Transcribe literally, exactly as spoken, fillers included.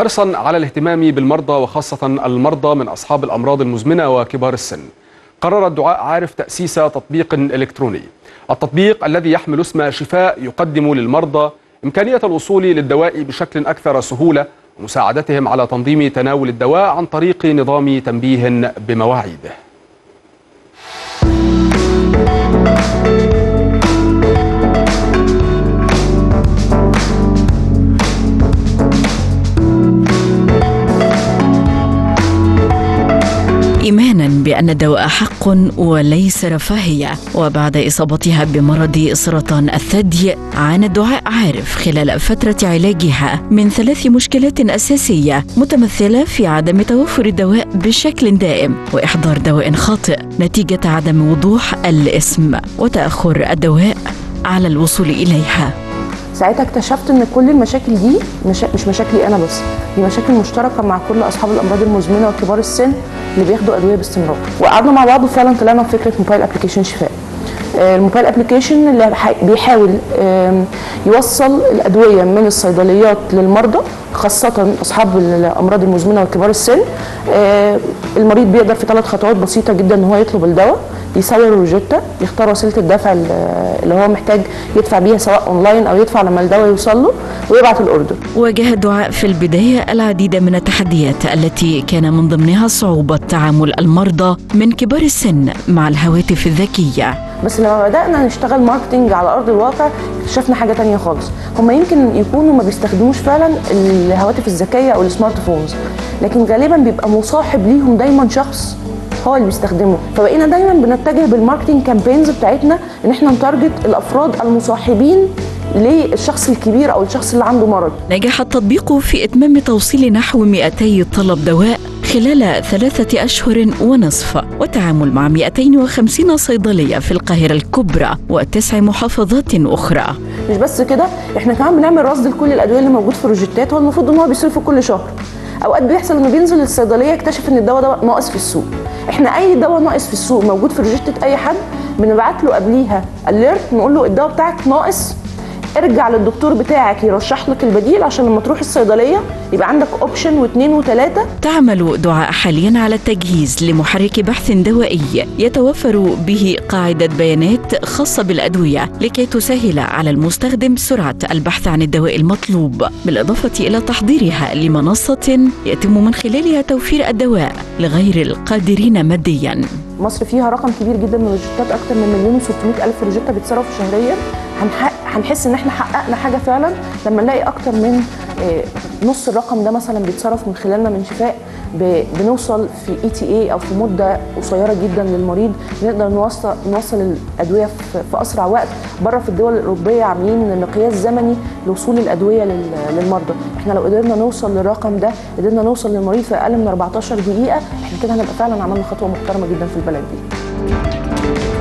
حرصا على الاهتمام بالمرضى وخاصة المرضى من أصحاب الأمراض المزمنة وكبار السن، قررت دعاء عارف تأسيس تطبيق إلكتروني. التطبيق الذي يحمل اسم شفاء يقدم للمرضى إمكانية الوصول للدواء بشكل أكثر سهولة ومساعدتهم على تنظيم تناول الدواء عن طريق نظام تنبيه بمواعيده. إيمانا بأن الدواء حق وليس رفاهية، وبعد إصابتها بمرض سرطان الثدي عانت دعاء عارف خلال فترة علاجها من ثلاث مشكلات أساسية متمثلة في عدم توفر الدواء بشكل دائم وإحضار دواء خاطئ نتيجة عدم وضوح الاسم وتأخر الدواء على الوصول إليها. ساعتها اكتشفت ان كل المشاكل دي مش, مش مشاكلي انا بس، دي مشاكل مشتركه مع كل اصحاب الامراض المزمنه وكبار السن اللي بياخدوا ادويه باستمرار. وقعدنا مع بعض وفعلا طلعنا بفكره موبايل ابلكيشن شفاء. الموبايل ابلكيشن اللي بيحاول يوصل الادويه من الصيدليات للمرضى خاصه اصحاب الامراض المزمنه وكبار السن. المريض بيقدر في ثلاث خطوات بسيطه جدا ان هو يطلب الدواء، يصور الروجيتا، يختار وسيله الدفع اللي هو محتاج يدفع بيها سواء اونلاين او يدفع لما الدواء يوصل له، ويبعت الاوردر. واجهت دعاء في البدايه العديد من التحديات التي كان من ضمنها صعوبه تعامل المرضى من كبار السن مع الهواتف الذكيه. بس لما بدأنا نشتغل ماركتينج على أرض الواقع اكتشفنا حاجة تانية خالص. هم يمكن يكونوا ما بيستخدموش فعلا الهواتف الذكية أو السمارت فونز، لكن غالبا بيبقى مصاحب ليهم دايما شخص هو اللي بيستخدمه. فبقينا دايما بنتجه بالماركتينج كامبينز بتاعتنا ان احنا نتارجت الأفراد المصاحبين للشخص الكبير أو الشخص اللي عنده مرض. نجح التطبيق في إتمام توصيل نحو مئتي طلب دواء خلال ثلاثة أشهر ونصف، والتعامل مع مئتين وخمسين صيدلية في القاهرة الكبرى وتسع محافظات أخرى. مش بس كده، احنا كمان بنعمل رصد لكل الأدوية اللي موجود في الروجيتات، والمفروض ان هو بيصرفه كل شهر. اوقات بيحصل انه بينزل للصيدليه يكتشف ان الدواء ده ناقص في السوق. احنا اي دواء ناقص في السوق موجود في روجيته اي حد بنبعت له قبليها اليرت، نقول له الدواء بتاعك ناقص، ارجع للدكتور بتاعك يرشح لك البديل عشان لما تروح الصيدليه يبقى عندك اوبشن واثنين وثلاثه. تعمل دعاء حاليا على التجهيز لمحرك بحث دوائي يتوفر به قاعده بيانات خاصه بالادويه لكي تسهل على المستخدم سرعه البحث عن الدواء المطلوب، بالاضافه الى تحضيرها لمنصه يتم من خلالها توفير الدواء لغير القادرين ماديا. مصر فيها رقم كبير جدا من الروجيتات، اكتر من مليون وستمائة الف روجيتا بيتصرفوا شهريا. هنحس ان احنا حققنا حاجه فعلا لما نلاقي اكتر من نص الرقم ده مثلا بيتصرف من خلالنا من شفاء. بنوصل في اي تي اي او في مده قصيره جدا للمريض، نقدر نوصل نوصل الادويه في اسرع وقت. بره في الدول الاوروبيه عاملين مقياس زمني لوصول الادويه للمرضى. احنا لو قدرنا نوصل للرقم ده، قدرنا نوصل للمريض في اقل من أربعتاشر دقيقه، احنا كده هنبقى فعلا عملنا خطوه محترمه جدا في البلد دي.